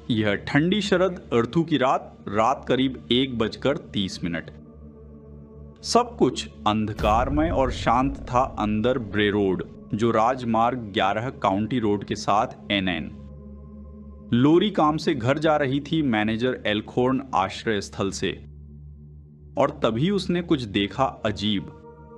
यह ठंडी शरद अर्थू की रात करीब 1:30। सब कुछ अंधकारमय और शांत था अंदर ब्रे रोड, जो राजमार्ग 11 काउंटी रोड के साथ NN। लोरी काम से घर जा रही थी मैनेजर एल्खोर्न आश्रय स्थल से, और तभी उसने कुछ देखा अजीब।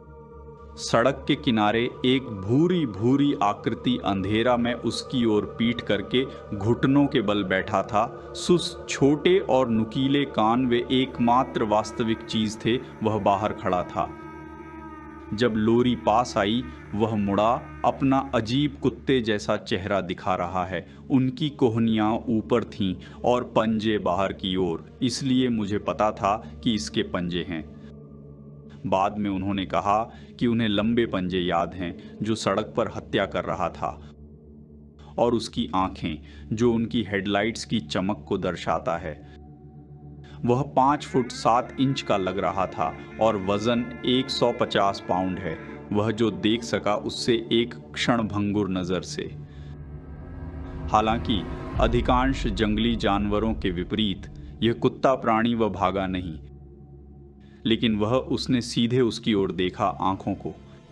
सड़क के किनारे एक भूरी भूरी आकृति अंधेरा में उसकी ओर पीठ करके घुटनों के बल बैठा था। सुस छोटे और नुकीले कान वे एकमात्र वास्तविक चीज थे, वह बाहर खड़ा था। जब लोरी पास आई, वह मुड़ा, अपना अजीब कुत्ते जैसा चेहरा दिखा रहा है। उनकी कोहनियां ऊपर थीं और पंजे बाहर की ओर, इसलिए मुझे पता था कि इसके पंजे हैं। बाद में उन्होंने कहा कि उन्हें लंबे पंजे याद हैं जो सड़क पर हत्या कर रहा था, और उसकी आंखें जो उनकी हेडलाइट्स की चमक को दर्शाता है। वह 5 फुट 7 इंच का लग रहा था और वजन 150 पाउंड है। वह जो देख सका उससे एक क्षणभंगुर नजर से। हालांकि अधिकांश जंगली जानवरों के विपरीत यह कुत्ता प्राणी वह भागा नहीं, लेकिन वह उसने सीधे उसकी ओर देखा, आंखों को।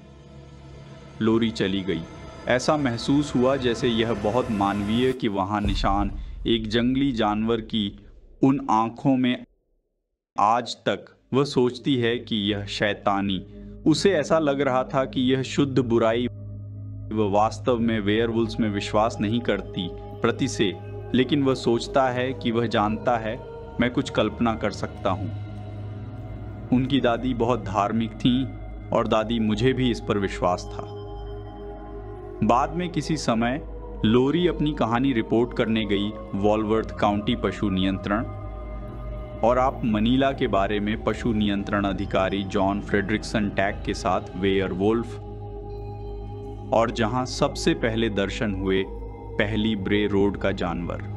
लोरी चली गई। ऐसा महसूस हुआ जैसे यह बहुत मानवीय कि वहां निशान एक जंगली जानवर की उन आंखों में आज तक वह सोचती है कि यह शैतानी। उसे ऐसा लग रहा था कि यह शुद्ध बुराई। वह वास्तव में वेयरवुल्व्स में विश्वास नहीं करती प्रति से, लेकिन वह सोचता है कि वह जानता है, मैं कुछ कल्पना कर सकता हूं। उनकी दादी बहुत धार्मिक थीं और दादी मुझे भी इस पर विश्वास था। बाद में किसी समय लोरी अपनी कहानी रिपोर्ट करने गई वॉलवर्थ काउंटी पशु नियंत्रण, और आप मनीला के बारे में पशु नियंत्रण अधिकारी जॉन फ्रेडरिक्सन टैग के साथ वेयरवुल्फ, और जहां सबसे पहले दर्शन हुए पहली ब्रे रोड का जानवर।